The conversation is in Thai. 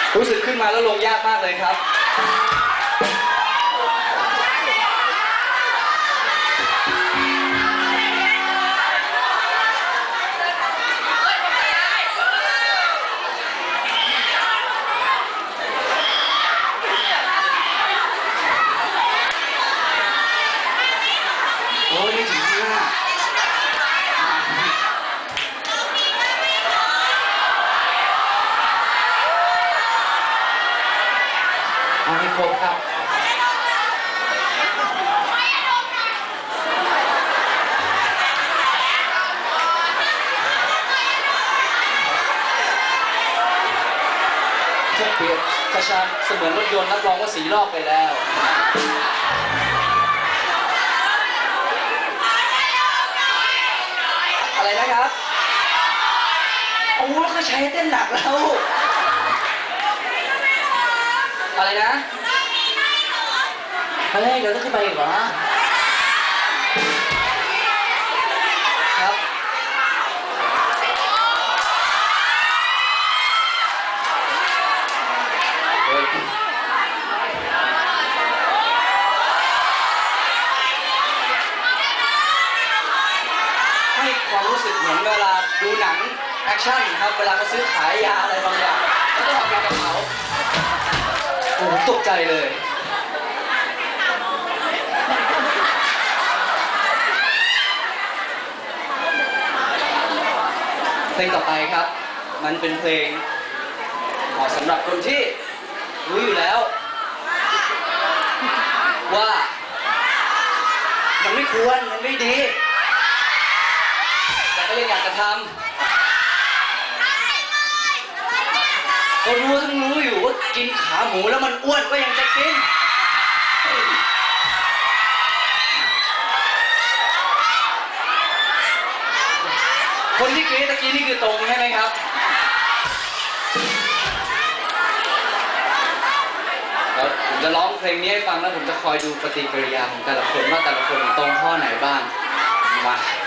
รู้สึกขึ้นมาแล้วลงยากมากเลยครับโอ้ยไม่ถึง5เอาให้ครบครับถ้าเปรียบกระชับเสมือนรถยนต์รับรองว่า4 รอบไปแล้วอะไรนะครับโอ้แล้วก็ใช้เต้นหนักแล้วอะไรนะเฮ้ยเดี๋ยวต้องขึ้นไปอีกเหรอครับให้ความรู้สึกเหมือนเวลาดูหนังแอคชั่นครับเวลาเขาซื้อขายยาอะไรบางอย่างเขาต้องทำงานกับเขาโอ้โหตกใจเลยเพลงต่อไปครับมันเป็นเพลงเหมาะสำหรับคนที่รู้อยู่แล้วว่ามันไม่ควรมันไม่ดีแต่ก็ยังอยากจะทำก็รู้ทั้งรู้อยู่ว่ากินขาหมูแล้วมันอ้วนก็ยังจะกินคนที่กรี๊ดตะกี้นี่คือตรงใช่ไหมครับผมจะร้องเพลงนี้ให้ฟังแล้วผมจะคอยดูปฏิกิริยาของแต่ละคนว่าแต่ละคนตรงข้อไหนบ้างมา